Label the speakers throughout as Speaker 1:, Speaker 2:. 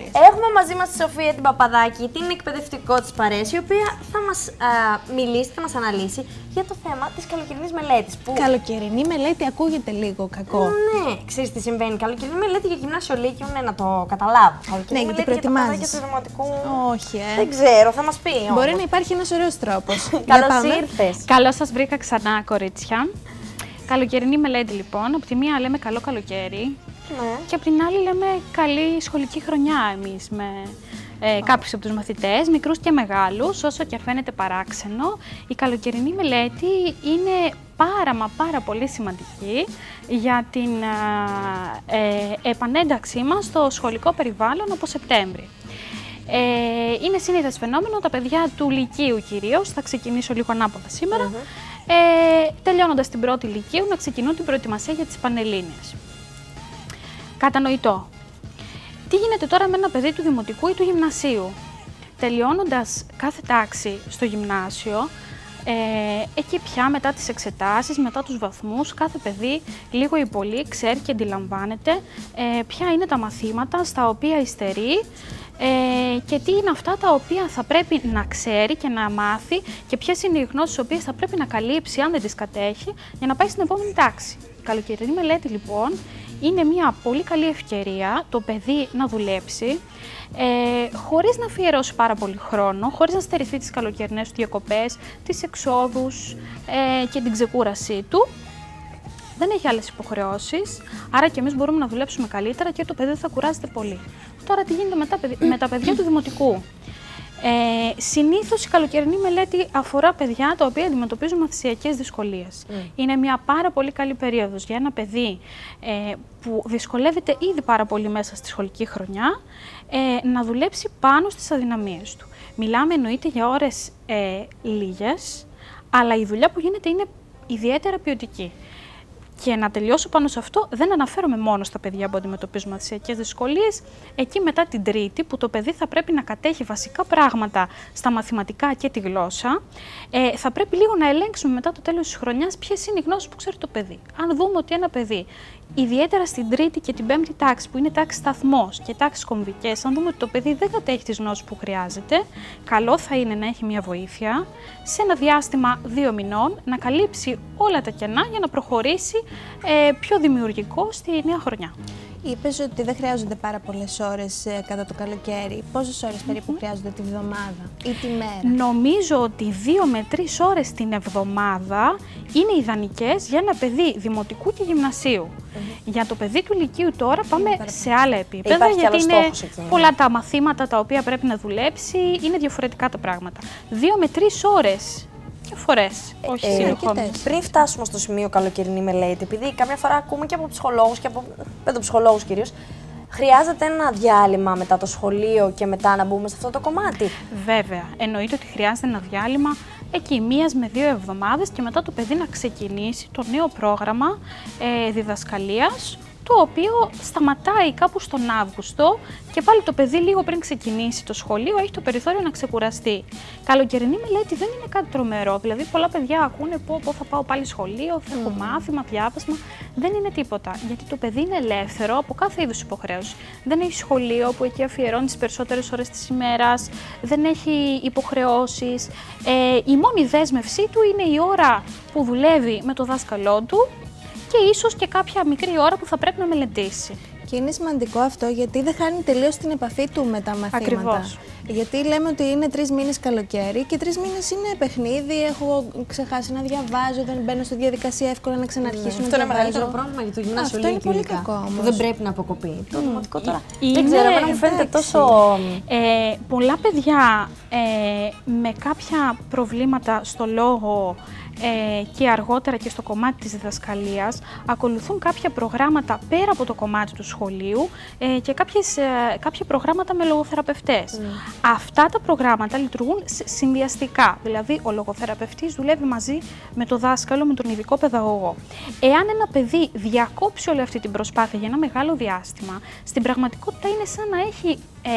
Speaker 1: Έχουμε μαζί μας τη Σοφία την Παπαδάκη, την εκπαιδευτικό της παρέας, η οποία θα μας μιλήσει, θα μας αναλύσει για το θέμα της καλοκαιρινής μελέτης. Που...
Speaker 2: Καλοκαιρινή μελέτη ακούγεται λίγο κακό.
Speaker 1: Ναι, ξέρεις τι συμβαίνει. Καλοκαιρινή μελέτη για γυμνάσιο λύκειο, ναι, να το καταλάβω. Καλοκαιρινή
Speaker 2: γιατί
Speaker 1: μελέτη για τα παιδάκια του δημοτικού.
Speaker 2: Όχι,
Speaker 1: Δεν ξέρω, θα μας πει.
Speaker 2: Μπορεί να υπάρχει ένας ωραίος τρόπος.
Speaker 1: Καλώς ήρθες.
Speaker 3: Καλώς σας βρήκα ξανά, κορίτσια. Καλοκαιρινή μελέτη, λοιπόν. Από τη μία λέμε καλό καλοκαίρι.
Speaker 1: Ναι.
Speaker 3: Και από την άλλη λέμε καλή σχολική χρονιά εμείς με κάποιους από τους μαθητές, μικρούς και μεγάλους, όσο και φαίνεται παράξενο. Η καλοκαιρινή μελέτη είναι πάρα πολύ σημαντική για την επανένταξή μας στο σχολικό περιβάλλον από Σεπτέμβρη. Είναι συνήθες φαινόμενο, τα παιδιά του Λυκείου κυρίως, θα ξεκινήσω λίγο ανάποδα σήμερα, τελειώνοντας την πρώτη Λυκείου να ξεκινούν την προετοιμασία για τις Πανελλήνιες. Κατανοητό. Τι γίνεται τώρα με ένα παιδί του δημοτικού ή του γυμνασίου? Τελειώνοντας κάθε τάξη στο γυμνάσιο, εκεί πια μετά τις εξετάσεις, μετά τους βαθμούς, κάθε παιδί λίγο ή πολύ ξέρει και αντιλαμβάνεται ποια είναι τα μαθήματα στα οποία υστερεί και τι είναι αυτά τα οποία θα πρέπει να ξέρει και να μάθει και ποιες είναι οι γνώσεις τις οποίες θα πρέπει να καλύψει αν δεν τις κατέχει για να πάει στην επόμενη τάξη. Η καλοκαιρινή μελέτη λοιπόν είναι μια πολύ καλή ευκαιρία το παιδί να δουλέψει χωρίς να αφιερώσει πάρα πολύ χρόνο, χωρίς να στερηθεί τις καλοκαιρινές του διακοπές, τις εξόδους και την ξεκούρασή του. Δεν έχει άλλες υποχρεώσεις, άρα και εμείς μπορούμε να δουλέψουμε καλύτερα και το παιδί θα κουράζεται πολύ. Τώρα τι γίνεται με τα παιδιά του δημοτικού? Συνήθως η καλοκαιρινή μελέτη αφορά παιδιά τα οποία αντιμετωπίζουν μαθησιακές δυσκολίες. Είναι μια πάρα πολύ καλή περίοδος για ένα παιδί που δυσκολεύεται ήδη πάρα πολύ μέσα στη σχολική χρονιά να δουλέψει πάνω στις αδυναμίες του. Μιλάμε εννοείται για ώρες λίγες, αλλά η δουλειά που γίνεται είναι ιδιαίτερα ποιοτική. Και να τελειώσω πάνω σε αυτό, δεν αναφέρομαι μόνο στα παιδιά που αντιμετωπίζουν μαθησιακές δυσκολίες. Εκεί μετά την Τρίτη, που το παιδί θα πρέπει να κατέχει βασικά πράγματα στα μαθηματικά και τη γλώσσα, θα πρέπει λίγο να ελέγξουμε μετά το τέλος της χρονιάς ποιες είναι οι γνώσεις που ξέρει το παιδί. Αν δούμε ότι ένα παιδί, ιδιαίτερα στην Τρίτη και την Πέμπτη τάξη, που είναι τάξη σταθμός και τάξεις κομβικές, αν δούμε ότι το παιδί δεν κατέχει τις γνώσεις που χρειάζεται, καλό θα είναι να έχει μια βοήθεια σε ένα διάστημα 2 μηνών να καλύψει όλα τα κενά για να προχωρήσει πιο δημιουργικό στη νέα χρονιά.
Speaker 2: Είπες ότι δεν χρειάζονται πάρα πολλές ώρες κατά το καλοκαίρι. Πόσες ώρες περίπου χρειάζονται τη βδομάδα ή τη μέρα?
Speaker 3: Νομίζω ότι 2 με 3 ώρες την εβδομάδα είναι ιδανικές για ένα παιδί δημοτικού και γυμνασίου. Για το παιδί του Λυκείου τώρα πάμε σε άλλα επίπεδα, γιατί είναι πολλά τα μαθήματα τα οποία πρέπει να δουλέψει, είναι διαφορετικά τα πράγματα. 2 με 3 ώρες. Φορές, όχι συνεχόμενες.
Speaker 1: Πριν φτάσουμε στο σημείο καλοκαιρινή μελέτη, επειδή καμιά φορά ακούμε και από ψυχολόγους και από παιδοψυχολόγους κυρίως, χρειάζεται ένα διάλειμμα μετά το σχολείο και μετά να μπούμε σε αυτό το κομμάτι?
Speaker 3: Βέβαια, εννοείται ότι χρειάζεται ένα διάλειμμα εκεί 1 με 2 εβδομάδες και μετά το παιδί να ξεκινήσει το νέο πρόγραμμα διδασκαλίας, το οποίο σταματάει κάπου στον Αύγουστο και πάλι το παιδί λίγο πριν ξεκινήσει το σχολείο έχει το περιθώριο να ξεκουραστεί. Καλοκαιρινή μελέτη δεν είναι κάτι τρομερό, δηλαδή πολλά παιδιά ακούνε πω θα πάω πάλι σχολείο, θα έχω μάθημα, διάβασμα. Δεν είναι τίποτα, γιατί το παιδί είναι ελεύθερο από κάθε είδους υποχρέωση. Δεν έχει σχολείο που εκεί αφιερώνει τις περισσότερες ώρες της ημέρας, δεν έχει υποχρεώσεις. Η μόνη δέσμευσή του είναι η ώρα που δουλεύει με το δάσκαλό του και ίσως και κάποια μικρή ώρα που θα πρέπει να μελετήσει.
Speaker 2: Και είναι σημαντικό αυτό γιατί δεν χάνει τελείως την επαφή του με τα μαθήματα.
Speaker 3: Ακριβώς.
Speaker 2: Γιατί λέμε ότι είναι 3 μήνες καλοκαίρι και 3 μήνες είναι παιχνίδι, έχω ξεχάσει να διαβάζω, δεν μπαίνω στη διαδικασία εύκολα να ξαναρχίσω να διαβάζω.
Speaker 1: Αυτό είναι μεγαλύτερο πρόβλημα για το γυμνάσιο
Speaker 2: λύκειο. Αυτό είναι πολύ κακό όμως.
Speaker 1: Που δεν πρέπει να αποκοπεί. Το δημοτικό τώρα.
Speaker 3: Δεν
Speaker 1: ξέρω, εμένα μου φαίνεται τόσο...
Speaker 3: πολλά παιδιά με κάποια προβλήματα στο λόγο και αργότερα και στο κομμάτι της διδασκαλίας ακολουθούν κάποια προγράμματα πέρα από το κομμάτι του σχολείου και κάποια προγράμματα με λογοθεραπευτές. Αυτά τα προγράμματα λειτουργούν συνδυαστικά, δηλαδή ο λογοθεραπευτής δουλεύει μαζί με το δάσκαλο, με τον ειδικό παιδαγωγό. Εάν ένα παιδί διακόψει όλη αυτή την προσπάθεια για ένα μεγάλο διάστημα, στην πραγματικότητα είναι σαν να έχει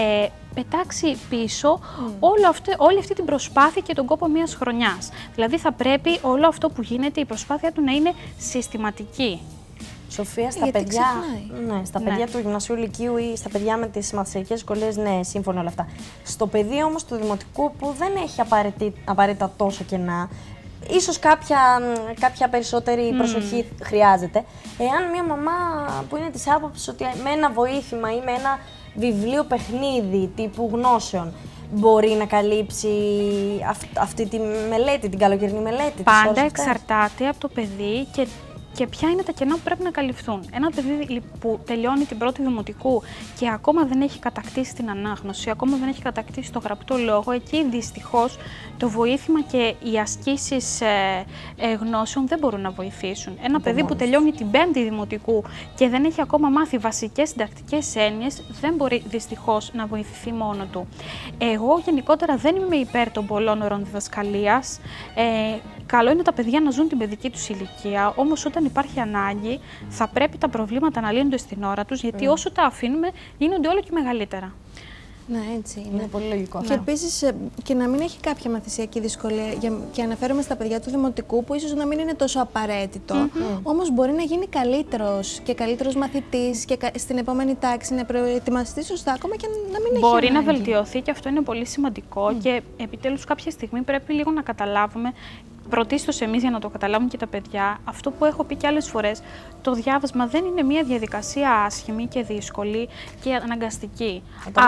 Speaker 3: πετάξει πίσω όλη αυτή την προσπάθεια και τον κόπο μιας χρονιάς. Δηλαδή θα πρέπει όλο αυτό που γίνεται, η προσπάθεια του να είναι συστηματική
Speaker 1: Σοφία, στα παιδιά, στα παιδιά του γυμνασίου λυκείου ή στα παιδιά με τις μαθησιακές δυσκολίες, ναι, σύμφωνα όλα αυτά. Στο παιδί όμως του δημοτικού που δεν έχει απαραίτητα τόσο κενά, ίσως κάποια περισσότερη προσοχή χρειάζεται. Εάν μια μαμά που είναι της άποψης ότι με ένα βοήθημα ή με ένα βιβλίο παιχνίδι τύπου γνώσεων μπορεί να καλύψει αυτή τη μελέτη, την καλοκαιρινή μελέτη.
Speaker 3: Πάντα εξαρτάται από το παιδί και ποια είναι τα κενά που πρέπει να καλυφθούν. Ένα παιδί που τελειώνει την πρώτη δημοτικού και ακόμα δεν έχει κατακτήσει την ανάγνωση, ακόμα δεν έχει κατακτήσει το γραπτό λόγο, εκεί δυστυχώς το βοήθημα και οι ασκήσεις γνώσεων δεν μπορούν να βοηθήσουν. Ένα παιδί που τελειώνει την πέμπτη δημοτικού και δεν έχει ακόμα μάθει βασικές συντακτικές έννοιες, δεν μπορεί δυστυχώς να βοηθηθεί μόνο του. Εγώ γενικότερα δεν είμαι υπέρ των πολλών ωρών διδασκαλίας. Καλό είναι τα παιδιά να ζουν την παιδική τους ηλικία, όμως όταν υπάρχει ανάγκη θα πρέπει τα προβλήματα να λύνονται στην ώρα τους, γιατί όσο τα αφήνουμε γίνονται όλο και μεγαλύτερα.
Speaker 2: Ναι, έτσι είναι.
Speaker 1: Είναι πολύ λογικό.
Speaker 2: Και επίσης και να μην έχει κάποια μαθησιακή δυσκολία, και αναφέρομαι στα παιδιά του δημοτικού, που ίσως να μην είναι τόσο απαραίτητο, όμως μπορεί να γίνει καλύτερος και καλύτερος μαθητής και στην επόμενη τάξη να προετοιμαστεί σωστά, ακόμα και να μην έχει.
Speaker 3: Μπορεί να βελτιωθεί και αυτό είναι πολύ σημαντικό και επιτέλους κάποια στιγμή πρέπει λίγο να καταλάβουμε. Πρωτίστως εμείς, για να το καταλάβουν και τα παιδιά, αυτό που έχω πει και άλλες φορές, το διάβασμα δεν είναι μια διαδικασία άσχημη και δύσκολη και αναγκαστική.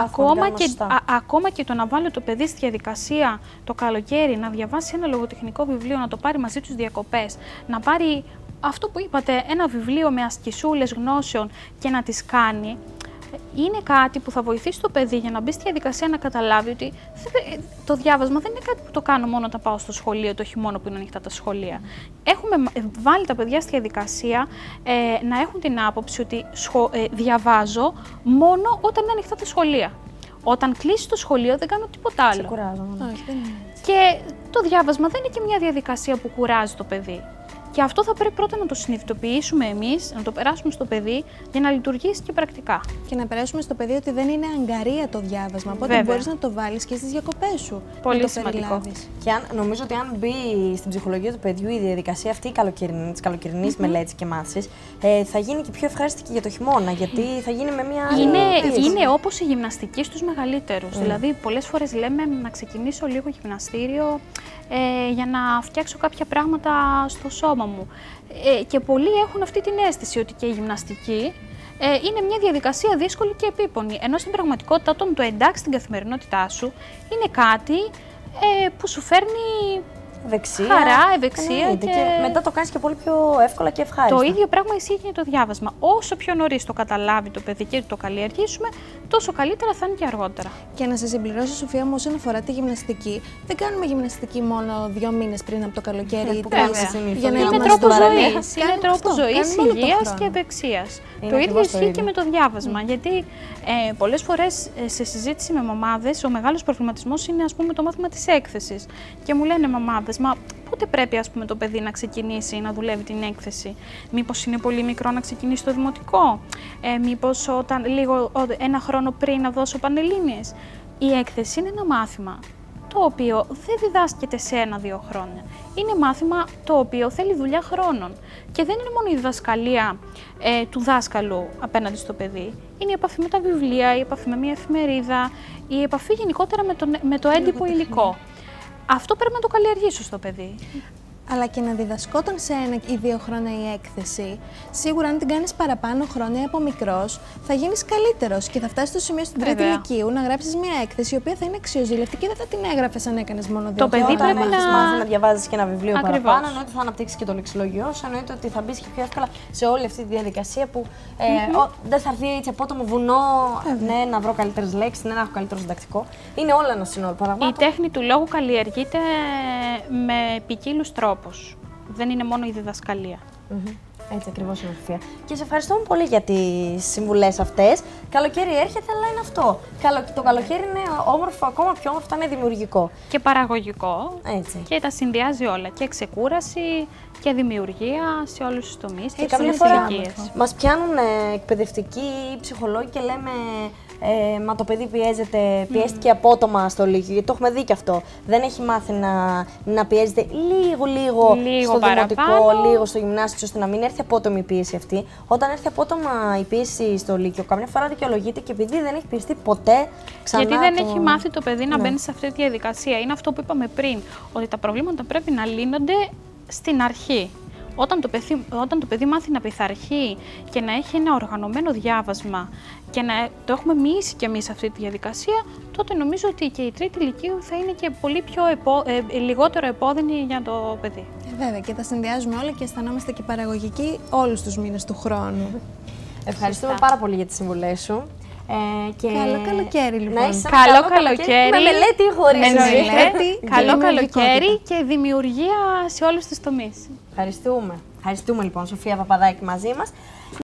Speaker 3: Ακόμα και το να βάλω το παιδί στη διαδικασία το καλοκαίρι, να διαβάσει ένα λογοτεχνικό βιβλίο, να το πάρει μαζί τους διακοπές, να πάρει αυτό που είπατε, ένα βιβλίο με ασκησούλες γνώσεων και να τις κάνει, είναι κάτι που θα βοηθήσει το παιδί για να μπει στη διαδικασία να καταλάβει ότι το διάβασμα δεν είναι κάτι που το κάνω μόνο όταν πάω στο σχολείο, το χειμώνα που είναι ανοιχτά τα σχολεία. Έχουμε βάλει τα παιδιά στη διαδικασία να έχουν την άποψη ότι διαβάζω μόνο όταν είναι ανοιχτά τα σχολεία. Όταν κλείσει το σχολείο δεν κάνω τίποτα άλλο.
Speaker 1: Ξεκουράζομαι.
Speaker 3: Και το διάβασμα δεν είναι και μια διαδικασία που κουράζει το παιδί. Και αυτό θα πρέπει πρώτα να το συνειδητοποιήσουμε εμείς, να το περάσουμε στο παιδί για να λειτουργήσει και πρακτικά.
Speaker 2: Και να περάσουμε στο παιδί ότι δεν είναι αγκαρία το διάβασμα. Οπότε μπορείς να το βάλεις και στις διακοπές σου.
Speaker 3: Πολύ σημαντικό.
Speaker 1: Και νομίζω ότι αν μπει στην ψυχολογία του παιδιού η διαδικασία αυτή της καλοκαιρινής μελέτης και μάθησης, θα γίνει και πιο ευχάριστη και για το χειμώνα. Γιατί θα γίνει με μια άλλη.
Speaker 3: Είναι όπως η γυμναστική στους μεγαλύτερους. Δηλαδή, πολλές φορές λέμε να ξεκινήσω λίγο γυμναστήριο για να φτιάξω κάποια πράγματα στο σώμα μου. Και πολλοί έχουν αυτή την αίσθηση ότι και η γυμναστική είναι μια διαδικασία δύσκολη και επίπονη. Ενώ στην πραγματικότητα, όταν το εντάξει στην καθημερινότητά σου, είναι κάτι που σου φέρνει χαρά, ευεξία και
Speaker 1: μετά το κάνεις και πολύ πιο εύκολα και ευχάριστα.
Speaker 3: Το ίδιο πράγμα ισχύει και το διάβασμα. Όσο πιο νωρίς το καταλάβει το παιδί και το καλλιεργήσουμε, τόσο καλύτερα θα είναι και αργότερα.
Speaker 2: Και να σε συμπληρώσω, Σοφία μου, όσον αφορά τη γυμναστική, δεν κάνουμε γυμναστική μόνο 2 μήνες πριν από το καλοκαίρι.
Speaker 3: Είναι τρόπο ζωής. Είναι τρόπο ζωής, υγείας και ευεξίας. Το ίδιο ισχύει και με το διάβασμα. Γιατί πολλές φορές σε συζήτηση με μαμάδες, ο μεγάλος προβληματισμός είναι, ας πούμε, το μάθημα της έκθεσης. Και μου λένε μαμάδες, μα πότε πρέπει, ας πούμε, το παιδί να ξεκινήσει να δουλεύει την έκθεση? Μήπως είναι πολύ μικρό να ξεκινήσει το δημοτικό? Μήπως ένα χρόνο πριν να δώσω πανελλήνιες? Η έκθεση είναι ένα μάθημα το οποίο δεν διδάσκεται σε 1-2 χρόνια. Είναι μάθημα το οποίο θέλει δουλειά χρόνων. Και δεν είναι μόνο η διδασκαλία του δάσκαλου απέναντι στο παιδί. Είναι η επαφή με τα βιβλία, η επαφή με μια εφημερίδα, η επαφή γενικότερα με το έντυπο υλικό. Αυτό πρέπει να το καλλιεργήσω στο παιδί.
Speaker 2: Αλλά και να διδασκόταν σε 1 ή 2 χρόνια η έκθεση, σίγουρα αν την κάνεις παραπάνω χρόνια από μικρός, θα γίνεις καλύτερος και θα φτάσεις στο σημείο στην τρίτη ηλικίου να γράψεις μια έκθεση η οποία θα είναι αξιοζήλευτη και δεν θα την έγραφες αν έκανες μόνο 2 χρόνια.
Speaker 3: Το παιδί πρέπει
Speaker 1: να μάθει να διαβάζεις και ένα βιβλίο παραπάνω, εννοείται θα αναπτύξεις και το λεξιλόγιό σου, εννοείται ότι θα μπεις και πιο εύκολα σε όλη αυτή τη διαδικασία που δεν θα έρθει έτσι απότομο βουνό, ναι, να βρω καλύτερες λέξεις, ναι, να έχω καλύτερο συντακτικό. Είναι όλα ένα σύνολο παραγμάτων.
Speaker 3: Η τέχνη του λόγου καλλιεργείται με ποικίλους τρόπους. Δεν είναι μόνο η διδασκαλία.
Speaker 1: Έτσι ακριβώς είναι, Σοφία. Και σε ευχαριστούμε πολύ για τις συμβουλές αυτές. Καλοκαίρι έρχεται, αλλά είναι αυτό. Το καλοκαίρι είναι όμορφο, ακόμα πιο όμορφο, είναι δημιουργικό.
Speaker 3: Και παραγωγικό.
Speaker 1: Έτσι.
Speaker 3: Και τα συνδυάζει όλα. Και ξεκούραση και δημιουργία σε όλους τους τομείς και σε όλες τις ηλικίες.
Speaker 1: Μας πιάνουν εκπαιδευτικοί ή ψυχολόγοι και λέμε μα το παιδί πιέστηκε απότομα στο Λύκειο, γιατί το έχουμε δει και αυτό. Δεν έχει μάθει να πιέζεται λίγο στο δημοτικό, λίγο στο γυμνάσιο, ώστε να μην έρθει έρθει απότομη η πίεση αυτή, όταν έρθει απότομα η πίεση στο Λύκειο, καμιά φορά δικαιολογείται και επειδή δεν έχει πιστεί ποτέ ξανά.
Speaker 3: Γιατί δεν έχει μάθει το παιδί να μπαίνει σε αυτή τη διαδικασία. Είναι αυτό που είπαμε πριν, ότι τα προβλήματα πρέπει να λύνονται στην αρχή. Όταν το παιδί μάθει να πειθαρχεί και να έχει ένα οργανωμένο διάβασμα και να το έχουμε μοιήσει κι εμείς αυτή τη διαδικασία, τότε νομίζω ότι και η τρίτη λυκείου θα είναι και πολύ πιο λιγότερο επώδυνη για το παιδί.
Speaker 2: Βέβαια, και τα συνδυάζουμε όλα και αισθανόμαστε και παραγωγικοί όλους τους μήνες του χρόνου.
Speaker 1: Ευχαριστούμε πάρα πολύ για τις συμβουλές σου.
Speaker 2: Καλό καλοκαίρι, λοιπόν.
Speaker 3: Καλό καλοκαίρι.
Speaker 1: Με μελέτη ή χωρίς
Speaker 3: μελέτη. Καλό καλοκαίρι και δημιουργία σε όλους τους τομείς.
Speaker 1: Ευχαριστούμε. Ευχαριστούμε λοιπόν, Σοφία Παπαδάκη μαζί μας.